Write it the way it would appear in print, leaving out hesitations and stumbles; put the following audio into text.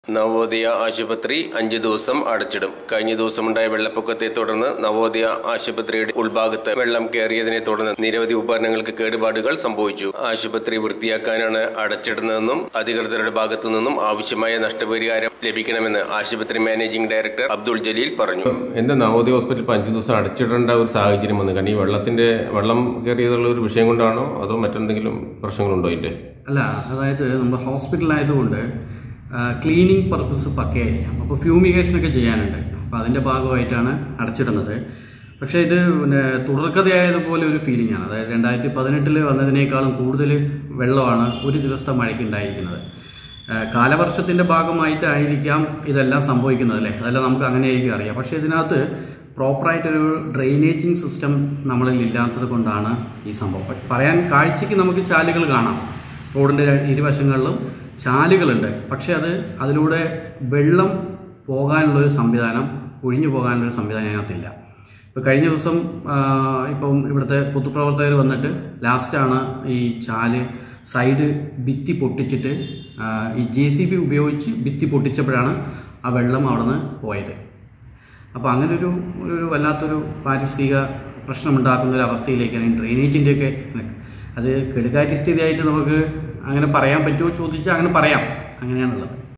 നവോദയ ആശുപത്രി 5 ദിവസം അടച്ചിടും. കഴിഞ്ഞ ദിവസമുണ്ടായ വെള്ളപ്പൊക്കത്തെ തുടർന്ന് നവോദയ ആശുപത്രിയുടെ ഉൾഭാഗത്ത് വെള്ളം കയറിയതിനെ തുടർന്ന് നിരവധി ഉപകരണങ്ങൾക്ക് കേടുപാടുകൾ സംഭവിച്ചു. ആശുപത്രി വൃത്തിയാക്കാനാണ് അടച്ചിടുന്നതെന്നും അധികൃതരുടെ ഭാഗത്തു നിന്നും ആവശ്യമായ നഷ്ടപരിഹാരം ലഭിക്കണമെന്ന് ആശുപത്രി മാനേജിംഗ് ഡയറക്ടർ അബ്ദുൾ ജലീൽ പറഞ്ഞു. എന്റെ നവോദയ ഹോസ്പിറ്റൽ 5 ദിവസം അടച്ചിടേണ്ട ഒരു സാഹചര്യം വന്നു. കാരണം ഈ വെള്ളം കയറിയതുള്ള ഒരു വിഷയം കൊണ്ടാണോ അതോ മറ്റെന്തെങ്കിലും പ്രശ്നങ്ങളുണ്ടോ? ഇല്ലേ, അല്ല, അതായത് നമ്മുടെ ഹോസ്പിറ്റലായതുകൊണ്ട് ക്ലീനിങ് പർപ്പസ് പക്കയായിരിക്കാം. അപ്പോൾ ഫ്യൂമിഗേഷനൊക്കെ ചെയ്യാനുണ്ട്. അപ്പോൾ അതിൻ്റെ ഭാഗമായിട്ടാണ് അടച്ചിടുന്നത്. പക്ഷേ ഇത് തുടർക്കഥയായതുപോലെ ഒരു ഫീലിംഗ് ആണ്. അതായത് 2018 വന്നതിനേക്കാളും കൂടുതൽ വെള്ളമാണ് ഒരു ദിവസത്തെ മഴയ്ക്ക് ഉണ്ടായിരിക്കുന്നത്. കാലവർഷത്തിൻ്റെ ഭാഗമായിട്ടായിരിക്കാം ഇതെല്ലാം സംഭവിക്കുന്നത്, അല്ലേ? അതെല്ലാം നമുക്ക് അങ്ങനെയായിരിക്കും അറിയാം. പക്ഷേ ഇതിനകത്ത് പ്രോപ്പറായിട്ടൊരു ഡ്രെയിനേജിങ് സിസ്റ്റം നമ്മളിൽ ഇല്ലാത്തത് കൊണ്ടാണ് ഈ സംഭവം. പറയാൻ കാഴ്ചയ്ക്ക് നമുക്ക് ചാലുകൾ കാണാം, റോഡിൻ്റെ ഇരുവശങ്ങളിലും ചാലുകളുണ്ട്. പക്ഷേ അതിലൂടെ വെള്ളം പോകാനുള്ളൊരു സംവിധാനം, ഒഴിഞ്ഞു പോകാനുള്ളൊരു സംവിധാനം അതിനകത്തില്ല. ഇപ്പോൾ കഴിഞ്ഞ ദിവസം ഇപ്പം ഇവിടുത്തെ പൊതുപ്രവർത്തകർ വന്നിട്ട് ലാസ്റ്റാണ് ഈ ചാല് സൈഡ് ഭിത്തി പൊട്ടിച്ചിട്ട് ഈ JCB ഉപയോഗിച്ച് ഭിത്തി പൊട്ടിച്ചപ്പോഴാണ് ആ വെള്ളം അവിടെ നിന്ന് പോയത്. അപ്പോൾ അങ്ങനെ ഒരു വല്ലാത്തൊരു പാരിസ്ഥിതിക പ്രശ്നമുണ്ടാക്കുന്ന ഒരു അവസ്ഥയിലേക്കാണ് ഈ ഡ്രെയിനേജിൻ്റെയൊക്കെ. അത് കെടുകാര്യസ്ഥിതിയായിട്ട് നമുക്ക് അങ്ങനെ പറയാൻ പറ്റുമോ ചോദിച്ചാൽ അങ്ങനെ പറയാം, അങ്ങനെയാണുള്ളത്.